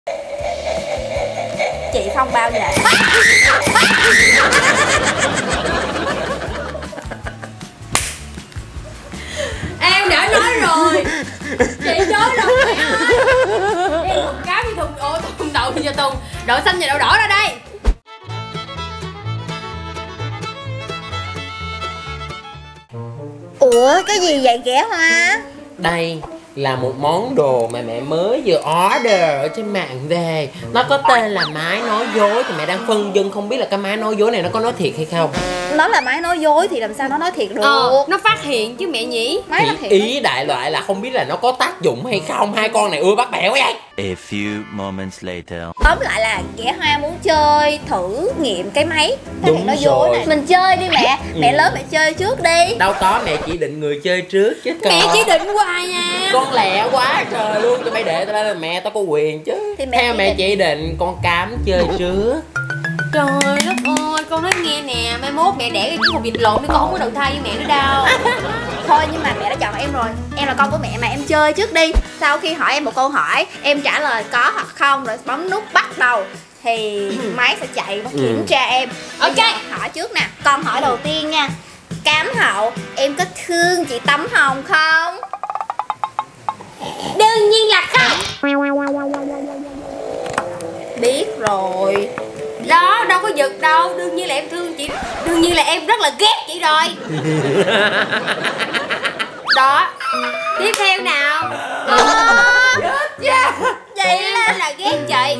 Chị không bao giờ. Em đã nói rồi. Chị nói rồi mẹ ơi. Em một cái như thùng thùng đậu thì giờ thùng đậu xanh và đậu đỏ ra đây. Ủa cái gì vậy Ghẻ Hoa? Đây là một món đồ mà mẹ mới vừa order ở trên mạng về. Nó có tên là máy nói dối. Thì mẹ đang phân vân không biết là cái máy nói dối này nó có nói thiệt hay không. Nó là máy nói dối thì làm sao nó nói thiệt được? Nó phát hiện chứ mẹ nhỉ. Máy nói Thì thiệt. ý đại loại là không biết là nó có tác dụng hay không. Hai con này ưa bắt bẻ quá vậy. A few moments later. Tóm lại là Ghẻ Hoa muốn chơi thử nghiệm cái máy phát Đúng hiện nói dối rồi. này. Mình chơi đi mẹ. Mẹ lớn mẹ chơi trước đi. Đâu có, mẹ chỉ định người chơi trước chứ con. Mẹ chỉ định hoài nha. Con lẹ quá trời luôn. Tụi bay để tao là mẹ tao có quyền chứ. Thì mẹ theo chỉ mẹ định. chỉ định con Cám chơi trước. Trời đất ơi, con nói nghe nè, mai mốt mẹ đẻ cái chứ hột vịt lộn đi, con không có đầu thai với mẹ nữa đâu. Thôi nhưng mà mẹ đã chọn em rồi. Em là con của mẹ mà, em chơi trước đi. Sau khi hỏi em một câu hỏi, em trả lời có hoặc không rồi bấm nút bắt đầu thì máy sẽ chạy và kiểm tra em. Ok. Hỏi trước nè. Con hỏi đầu tiên nha. Cám Hậu, em có thương chị Tấm Hồng không? Đương nhiên là không. Biết rồi. Đó, đâu có giật đâu, đương nhiên là em thương chị. Đương nhiên là em rất là ghét chị rồi. Đó. Tiếp theo nào. Vậy là ghét chị.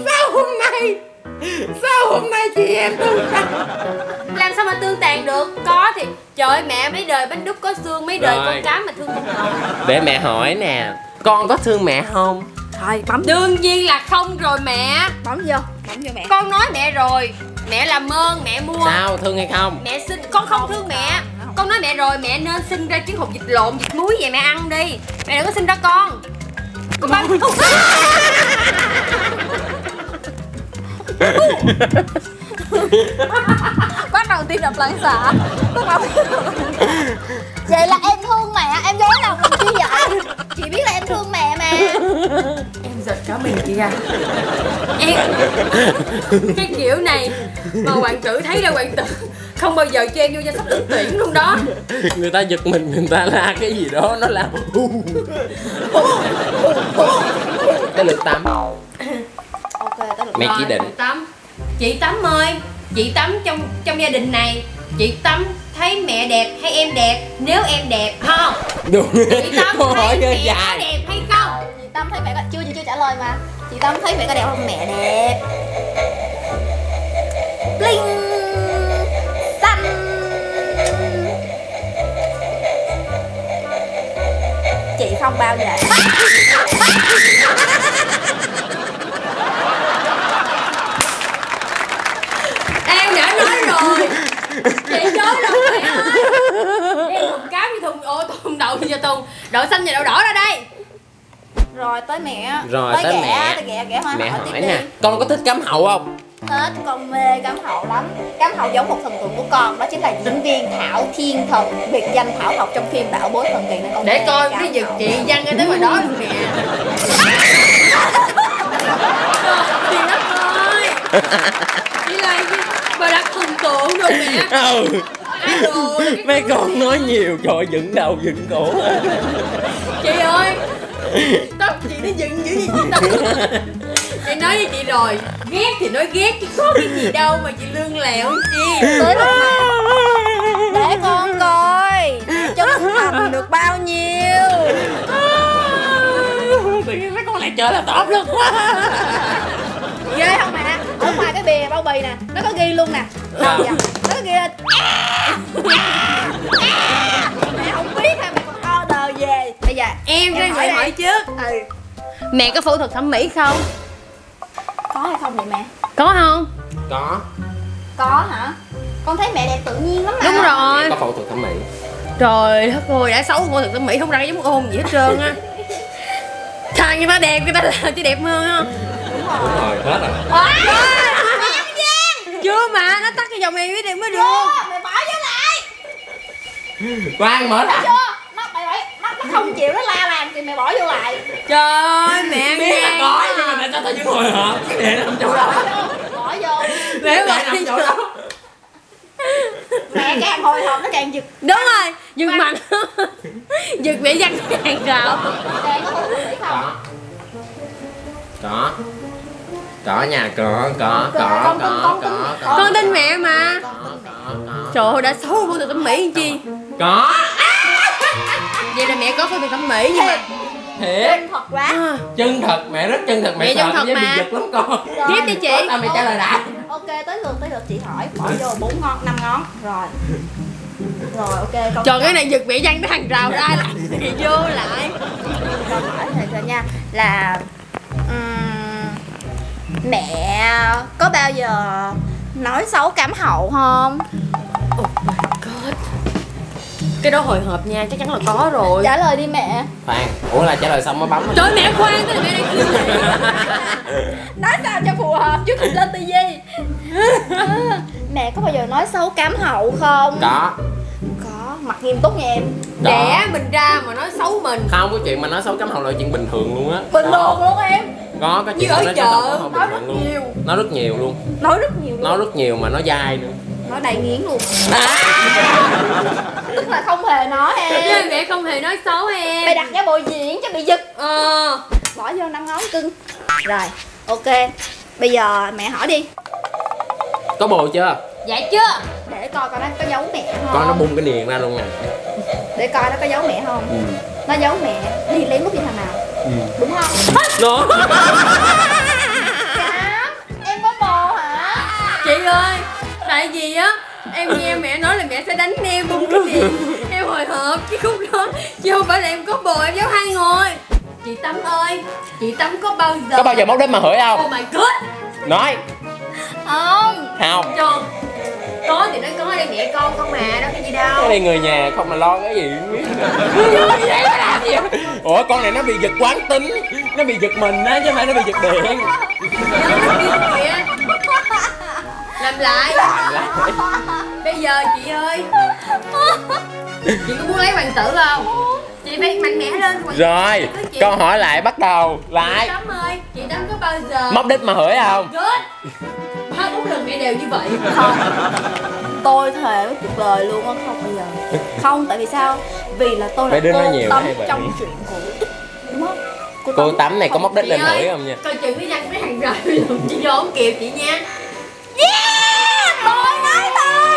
Sao hôm nay chị em thương ta? Làm sao mà tương tàn được? Có thì trời ơi, mẹ mấy đời bánh đúc có xương, mấy đời Rồi. con Cám mà thương con Hồng. Để mẹ hỏi nè, con có thương mẹ không? Thôi bấm Đương nhiên là không rồi mẹ. bấm vô mẹ. Con nói mẹ rồi. Mẹ làm ơn mẹ mua. Sao, thương hay không? Mẹ xin, con không thương mẹ. Con nói mẹ rồi, mẹ nên xin ra trứng hột vịt lộn, vịt muối về mẹ ăn đi. Mẹ đừng có xin ra con. Con bắn. Bắt đầu tim đập loạn xạ. Vậy là em thương mẹ, em dối lòng mình chi vậy? Chị biết là em thương mẹ mà. Em giật cả mình chị ra. Em cái kiểu này mà hoàng tử thấy ra hoàng tử không bao giờ cho em vô danh sách ứng tuyển luôn đó. Người ta giật mình, người ta la cái gì đó, nó làm cái lượt Tắm. Ok, tới lượt Mẹ Rồi, chỉ định. Chị Tắm ơi, chị Tắm trong gia đình này, chị Tắm thấy mẹ đẹp hay em đẹp? Nếu em đẹp không? Đúng. Chị Tắm Câu hỏi thấy hơi mẹ có dài. đẹp hay không? Chị Tâm thấy mẹ có... chị chưa trả lời mà. Chị Tâm thấy mẹ có đẹp không? Mẹ đẹp. Bling xanh. Chị không bao giờ. Em đã nói rồi. Chị nói rồi mẹ ơi. Em một cái như thùng đậu thì giờ thùng đậu xanh và đậu đỏ ra đây. Rồi tới mẹ. Rồi tới mẹ. Tới ghẻ Hoa Mẹ hỏi hỏi tiếp nè, đi. con có thích Cám Hậu không? Hết, con mê Cám Hậu lắm. Cám Hậu giống một thần tượng của con, đó chính là diễn viên Thảo Thiên Thần, biệt danh Thảo Học trong phim Bảo Bối Thần Kỳ nên con Để mê coi Cám cái giật Hậu. chị văng cái tới ngoài đó luôn nè. Chị đất ơi. Chị là bà đặt thần tượng rồi mẹ. Ừ. Rồi. Mấy con nói nhiều, trời dựng đầu dựng cổ. Chị ơi, tóc chị nó dựng dữ gì chị tóc. Chị nói với chị rồi, ghét thì nói ghét chứ có cái gì đâu mà chị lương lẹo chi. Tới lượt mẹ. Để con coi cho nó thầm được bao nhiêu. Tự nhiên mấy con lại chơi là tốt luôn quá. Ghê không mẹ? Ở ngoài cái bìa bao bì nè, nó có ghi luôn nè. Đâu vậy? Nó có ghi lên. Mẹ không biết ha, mẹ còn order về. Bây giờ Em ra người hỏi trước. Ừ. Mẹ có phẫu thuật thẩm mỹ không? Có hay không vậy mẹ? Có không? Có. Có hả? Con thấy mẹ đẹp tự nhiên lắm mà. Đúng rồi. Có phẫu thuật thẩm mỹ. Trời đất ơi, đã xấu phẫu thuật thẩm mỹ không ra cái giống ôn gì hết trơn á. Thằng người ta đẹp, người ta làm chứ đẹp hơn á. Đúng Đúng rồi. rồi, hết rồi. Chưa mà, nó tắt cái dòng này mới đẹp mới được. Mẹ bỏ vô lại. Quang mở ra. Chưa? Mắc mày mắc không chịu, nó la làng thì mẹ bỏ vô lại. Trời ơi mẹ biết là có nhưng mà tại sao tao vẫn hồi hộp để nằm chỗ đó. Bỏ vô. Nếu mà nằm chỗ đó. Mẹ càng hồi hộp nó càng giật. đúng rồi, giật mạnh. Giật mẹ văng hàng rào. Đang có hút thủy không? Có nha, có. Con tin mẹ mà. Trời ơi đã xấu phẫu thuật thẩm mỹ làm chi. Có. Vậy là mẹ có phẫu thuật thẩm mỹ nhưng mà Thiệt. Thật quá. Chân thật, mẹ rất chân thật, Mẹ mẹ chân sợ thật với bị mà. giật lắm con. tiếp đi chị. Tao mày trả lời lại. Ok, tới lượt chị hỏi. Bỏ vô 4 ngón, 5 ngón. Rồi. Rồi ok con. Trời cái này giật mẹ văng cái hàng rào ra lại thì vô lại. Con hỏi thầy rồi nha. Là mẹ có bao giờ nói xấu cám hậu không? Oh my god. Cái đó hồi hộp nha, chắc chắn là có rồi. Trả lời đi mẹ. Khoan, ủa là trả lời xong mới bấm. Trời mẹ khoan, cái này mẹ đang kêu mẹ. Nói sao cho phù hợp chứ đừng lên tivi. Mẹ có bao giờ nói xấu cám hậu không? Có. Có, mặt nghiêm túc nha em. Đẻ mình ra mà nói xấu mình. Không, cái chuyện mà nói xấu cắm hậu là chuyện bình thường luôn á. Bình thường luôn em. Có cái Như chuyện ở nói chợ, xấu cắm hậu bình nói thường rất luôn. nhiều. Nói rất nhiều luôn. Nói rất nhiều luôn. Nói rất nhiều mà nó dai nữa. Nói đầy nghiến luôn. Tức là không hề nói Nhưng em. mẹ không hề nói xấu em. Mày đặt ra bồi diễn cho bị giật. Bỏ vô 5 ngón cưng. Rồi, ok. Bây giờ mẹ hỏi đi. Có bồ chưa? dạ chưa. Để coi coi nó có giấu mẹ không. Con nó bung cái niền ra luôn nè. Để coi nó có giấu mẹ không. Nó giấu mẹ đi lấy mút như thằng nào. Đúng không? Nó. Cám, em có bồ hả? Chị ơi, tại vì á em nghe mẹ nói là mẹ sẽ đánh em bung cái gì. Em hồi hộp chứ khúc đó. Chứ không phải là em có bồ em giấu 2 người. Chị Tâm ơi, chị Tâm có bao giờ móc đến mà hửi không? Oh my god. Nói. Không. Không. Trời. Có thì nói có đây mẹ con mà, đâu có gì đâu. Cái này người nhà không mà lo cái gì. Ủa con này nó bị giật quán tính. Nó bị giật mình á chứ không phải nó bị giật điện. Làm lại. Bây giờ chị ơi, chị có muốn lấy hoàng tử không? Chị phải mạnh mẽ lên. Rồi, câu hỏi lại bắt đầu lại. Chị Tâm ơi, chị Tâm có bao giờ Móc đít mà hửi không? good 3-4 lần mẹ đều như vậy. Không. Tôi thề với cuộc đời luôn á, không bao giờ. Không, tại vì sao? Vì là tôi là Mấy đứa nói cô nhiều Tấm hay vậy? trong chuyện cũ. Đúng không? Cô Tấm này có móc đít Chị lên ơi, hửi không nha? coi chừng cái văng cái hàng rào luôn. Chị vô không kịp chị nha. Yeah! Tôi nói thôi.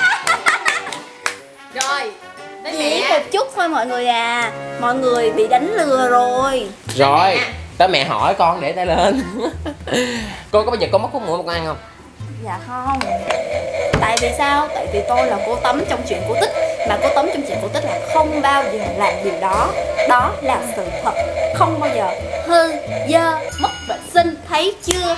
Rồi, đến Chỉ mẹ. một chút thôi mọi người à. Mọi người bị đánh lừa rồi. Rồi, tới mẹ hỏi con để tay lên. Cô có bao giờ con móc khúc mũi một ăn không? Dạ không. Tại vì sao? Tại vì tôi là cô Tấm trong chuyện cổ tích. Mà cô Tấm trong chuyện cổ tích là không bao giờ làm điều đó. Đó là sự thật. Không bao giờ hư, dơ, mất vệ sinh. Thấy chưa?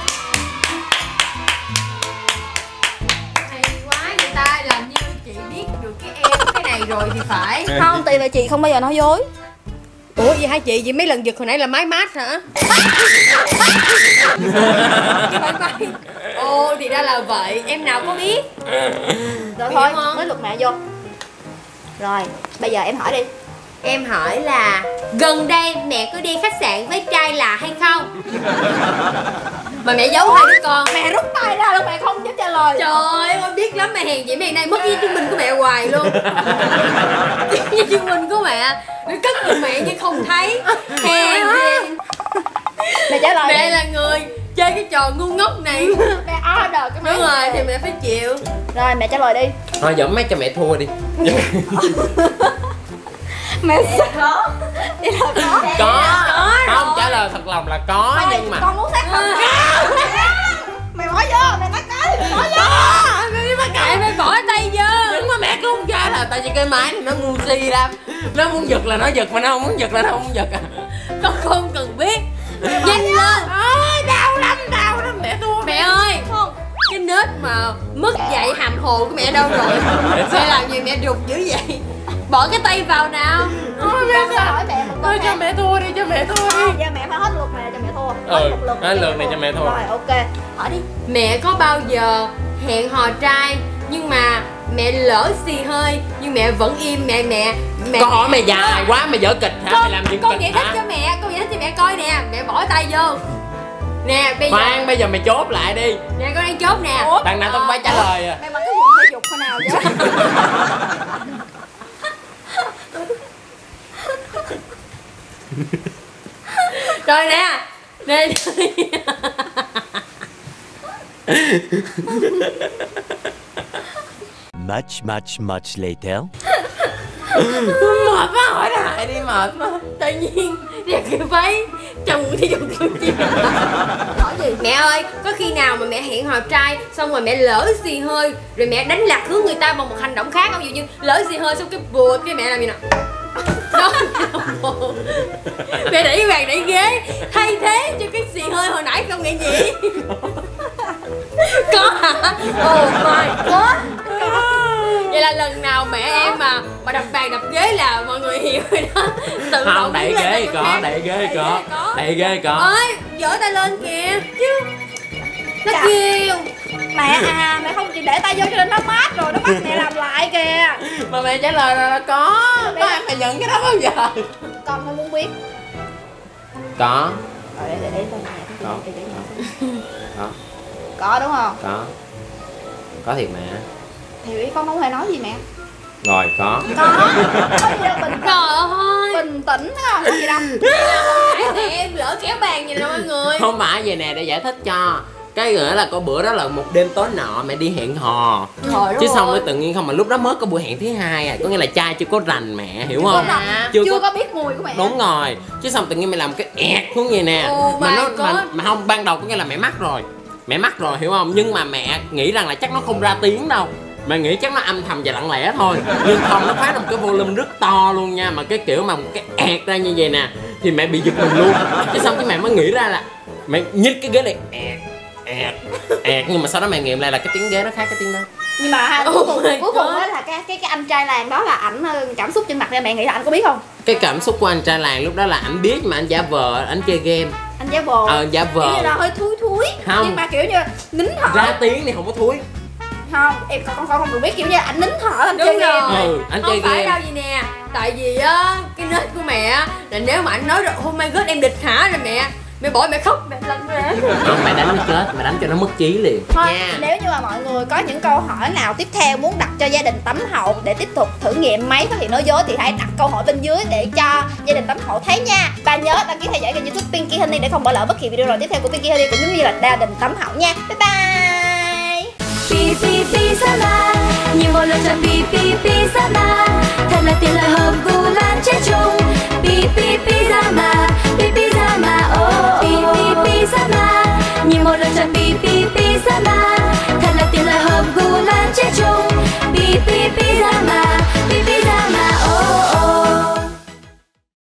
Hay quá người ta làm như chị biết được cái này rồi thì phải. Không, tại vì chị không bao giờ nói dối. Ủa vậy hả chị mấy lần giật hồi nãy là máy mát hả? Ồ thì ra là vậy, em nào có biết. Rồi Biết thôi, không? tới lượt mẹ vô. Rồi, bây giờ em hỏi đi. Em hỏi là gần đây mẹ có đi khách sạn với trai là hay không? Mà mẹ giấu 2 đứa con. Mẹ rút tay ra luôn, mẹ không dám trả lời. Trời ơi em biết lắm mà hèn vậy mẹ này mất giấy chứng minh của mẹ hoài luôn. Giấy chứng minh của mẹ nó cất giùm mẹ nhưng không thấy. Hèn gì. Mẹ trả lời Mẹ đi. là người chơi cái trò ngu ngốc này. Mẹ order cái máy. Đúng rồi thì mẹ phải chịu. Rồi mẹ trả lời đi. Thôi giỡn mấy cho mẹ thua đi. Mẹ có. Đi là có. Có. Không, rồi. trả lời thật lòng là có Thôi, nhưng mà con muốn xác không? Mày bỏ vô, mày nói cái mày bỏ vô. Em phải bỏ tay vô. nhưng mà mẹ cũng không trả lời tại vì cái máy này nó ngu si lắm. Nó muốn giật là nó giật mà nó không muốn giật là nó không muốn giật à. Con không cần biết. Nhanh lên. Ôi đau lắm mẹ thua. Mẹ ơi. Không. Cái nết mà mất dạy hàm hồ của mẹ đâu rồi? Mẹ làm gì mẹ rụt dữ vậy? Bỏ cái tay vào nào. Con sẽ hỏi mẹ một câu Thôi cho khác. mẹ thua đi, cho mẹ thua đi. Giờ mẹ phải hết lượt mẹ cho mẹ thua. Hết một lượt. hết lượt này cho mẹ thua. Rồi ok. Hỏi đi. Mẹ có bao giờ hẹn hò trai nhưng mà mẹ lỡ xì hơi nhưng mẹ vẫn im mẹ Mẹ, Con hỏi mày dài quá, mày dở kịch hả? Mày làm chuyện con kịch giải thích hả? cho mẹ, con giải thích cho mẹ coi nè. Mẹ bỏ tay vô. Nè bây giờ. Khoan, bây giờ mày chốt lại đi. Nè con đang chốt nè. Đằng nào tao phải trả lời à. Mày mặc cái quần thể dục hồi nào vậy? Rồi nè. Nè. Much later. Mệt quá, hỏi lại đi, mệt quá. Tự nhiên đẹp kiểu váy chồng thì dùng kiểu gì. Hỏi gì? Mẹ ơi, có khi nào mà mẹ hẹn hò trai xong rồi mẹ lỡ xì hơi rồi mẹ đánh lạc hướng người ta bằng một hành động khác không? Ví dụ như lỡ xì hơi xong cái bụt cái mẹ làm gì nè. Đó mẹ đẩy bàn đẩy ghế thay thế cho cái xì hơi hồi nãy không nghe gì. Có hả? Oh my god. Vậy là lần nào mẹ em mà đập bàn đập ghế là mọi người hiểu rồi đó. Tự Không, động đẩy đứng lên ghế là có, con đẩy ghế có. có. Đẩy ghế có. Ơi, giở tay lên kìa chứ. Nó Dạ. kêu. Mẹ à, mẹ không chịu để tay vô cho nên nó mát rồi, nó bắt mẹ làm lại kìa. Mà mẹ trả lời là có. Có ai mà nhận cái đó bao giờ? Con không muốn biết. Có. Rồi để tôi Có. Có. Có đúng không? Có thiệt mẹ. Thì con không hề nói gì mẹ. Rồi, có. Có gì đâu, bình Trời ơi. bình tĩnh thấy không? Có gì đâu. Nãy thì em lỡ kéo bàn vậy nè mọi người. Không phải vậy nè, để giải thích cho. Cái nghĩa là có bữa đó là một đêm tối nọ mẹ đi hẹn hò. Trời Chứ đất xong ơi. rồi tự nhiên không, mà lúc đó mới có buổi hẹn thứ hai à. Có nghĩa là trai chưa có rành mẹ, hiểu không? Chưa có biết mùi của mẹ. Đúng rồi. Chứ xong tự nhiên mày làm cái ẹt xuống vậy nè. Oh Mà my nó God. mà không, ban đầu có nghĩa là mẹ mắc rồi. Mẹ mắc rồi, hiểu không? Nhưng mà mẹ nghĩ rằng là chắc nó không ra tiếng đâu. Mẹ nghĩ chắc nó âm thầm và lặng lẽ thôi. Nhưng không, nó phát ra một cái volume rất to luôn nha. Mà cái kiểu mà một cái ẹt ra như vậy nè thì mẹ bị giật mình luôn. Cái xong cái mẹ mới nghĩ ra là mẹ nhích cái ghế này ẹt. Nhưng mà sau đó mẹ nghiệm lại là cái tiếng ghế nó khác cái tiếng đó. Nhưng mà Oh my cuối cùng God. đó là cái anh trai làng đó là ảnh cảm xúc trên mặt ra, mẹ nghĩ là anh có biết không? Cái cảm xúc của anh trai làng lúc đó là ảnh biết mà anh giả vờ, anh chơi game. Anh giả vờ. Giả Kiểu như vờ. là hơi thúi Không. nhưng mà kiểu như nín thở. Ra tiếng thì không có thúi. Không, em con không được biết, kiểu như anh nín thở anh Đúng chơi rồi. game. Anh Không chơi phải game. đâu gì nè. Tại vì á cái nết của mẹ á là nếu mà anh nói rồi oh my god em địch hả là mẹ bỏ mẹ khóc mẹ lăn ra. Không, mẹ đánh nó chết, mẹ đánh cho nó mất trí liền Thôi, nha. nếu như mà mọi người có những câu hỏi nào tiếp theo muốn đặt cho gia đình Tấm Hậu để tiếp tục thử nghiệm máy phát hiện nói dối thì hãy đặt câu hỏi bên dưới để cho gia đình Tấm Hậu thấy nha. Và nhớ đăng ký theo dõi kênh YouTube Pinky Honey để không bỏ lỡ bất kỳ video nào tiếp theo của Pinky Honey cũng giống như là gia đình Tấm Hậu nha. Bye bye. Pi pi pi sama, nhìn một lần chọn pi pi pi sama, thật là tiền lời hợp gu lan chết chung. Pi pi pi sama, pi pi sama, oh pi pi pi sama, nhìn một lần chọn pi pi